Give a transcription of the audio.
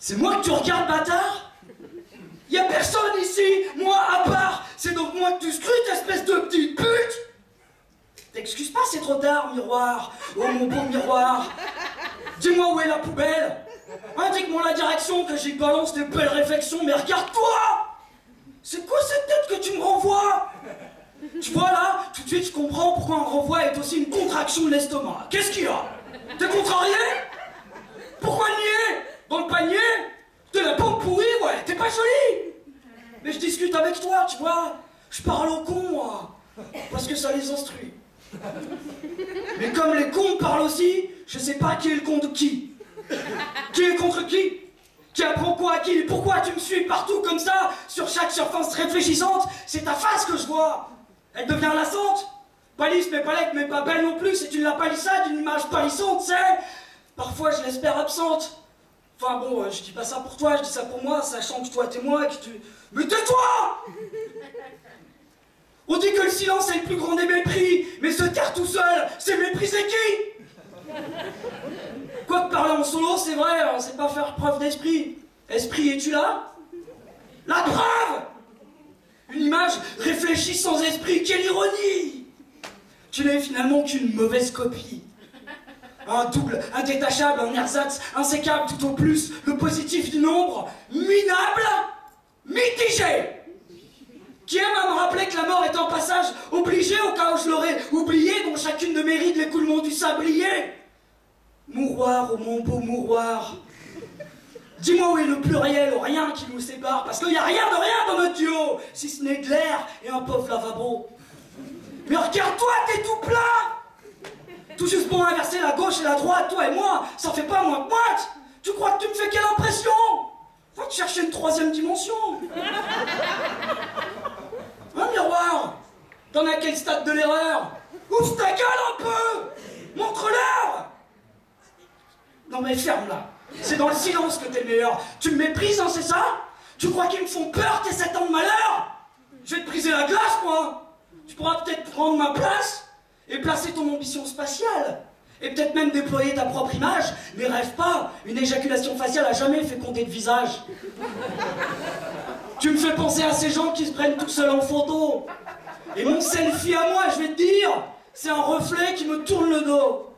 C'est moi que tu regardes, bâtard? Y a personne ici, moi à part. C'est donc moi que tu scrutes, espèce de petite pute. T'excuses pas, c'est trop tard, miroir. Oh mon beau miroir. Dis-moi où est la poubelle. Indique-moi la direction, que j'y balance des belles réflexions, mais regarde-toi. C'est quoi cette tête que tu me renvoies? Tu vois là, tout de suite je comprends pourquoi un renvoi est aussi une contraction de l'estomac. Qu'est-ce qu'il y a? T'es contrarié? Pourquoi nier? Dans le panier? T'es la pompe pourrie, ouais, t'es pas jolie. Mais je discute avec toi, tu vois. Je parle aux cons, moi. Parce que ça les instruit. Mais comme les cons parlent aussi, je sais pas qui est le con de qui. Qui est contre qui? Qui apprend quoi à qui? Et pourquoi tu me suis partout comme ça? Sur chaque surface réfléchissante, c'est ta face que je vois. Elle devient lassante. Palisse, mais pas laide, mais pas belle non plus. C'est une la palissade, une image palissante, tu sais. Parfois, je l'espère absente. Enfin bon, je dis pas ça pour toi, je dis ça pour moi, sachant que toi t'es moi, que tu... Mais tais-toi! On dit que le silence est le plus grand des mépris, mais se taire tout seul, c'est mépriser qui? Quoique parler en solo, c'est vrai, on sait pas faire preuve d'esprit. Esprit, es-tu là? La preuve! Une image réfléchie sans esprit, quelle ironie! Tu n'es finalement qu'une mauvaise copie. Un double, indétachable, un ersatz, insécable tout au plus, le positif du nombre, minable, mitigé. Qui aime à me rappeler que la mort est un passage obligé au cas où je l'aurais oublié, dont chacune de mes rides l'écoulement du sablier. Mouroir, oh mon beau mouroir. Dis-moi où est le pluriel, rien qui nous sépare, parce qu'il n'y a rien de rien dans notre duo, si ce n'est de l'air et un pauvre lavabo. Mais regarde-toi, t'es tout plat. Tout juste pour inverser la gauche et la droite, toi et moi, ça fait pas moins que moite. Tu crois que tu me fais quelle impression? Va te chercher une troisième dimension. Hein, miroir? T'en es à quel stade de l'erreur? Ouvre ta gueule un peu. Montre-leur. Non mais ferme-la. C'est dans le silence que t'es meilleur. Tu me méprises, hein, c'est ça? Tu crois qu'ils me font peur, tes 7 ans de malheur? Je vais te briser la glace, moi. Tu pourras peut-être prendre ma place et placer ton ambition spatiale. Et peut-être même déployer ta propre image. Mais rêve pas, une éjaculation faciale a jamais fécondé de visage. Tu me fais penser à ces gens qui se prennent tout seuls en photo. Et mon selfie à moi, je vais te dire, c'est un reflet qui me tourne le dos.